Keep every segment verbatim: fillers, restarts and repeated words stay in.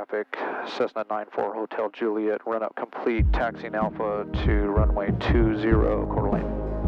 traffic, Cessna nine four Hotel Juliet, run up complete, taxiing Alpha to runway two zero, quarter lane.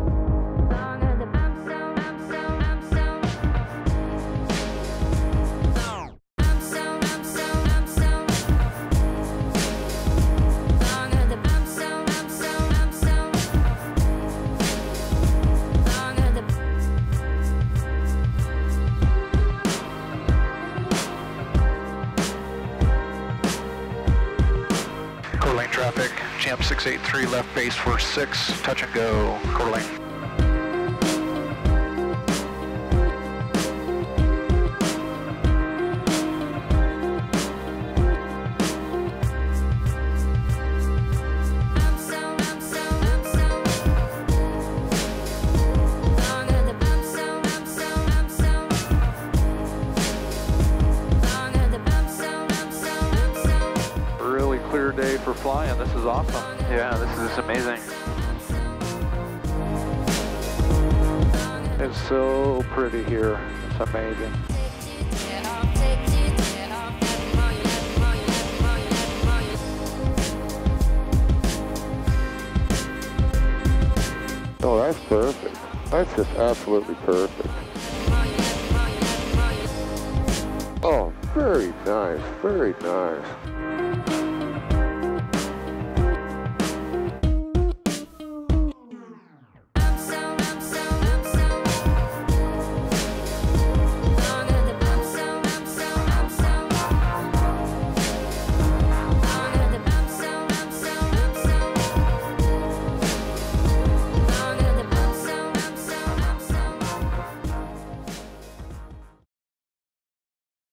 Quarter lane traffic, G M six eight three left base for six, touch and go, quarter lane. Clear day for flying. This is awesome. Yeah, this is amazing. It's so pretty here. It's amazing. Oh, that's perfect. That's just absolutely perfect. Oh, very nice. Very nice.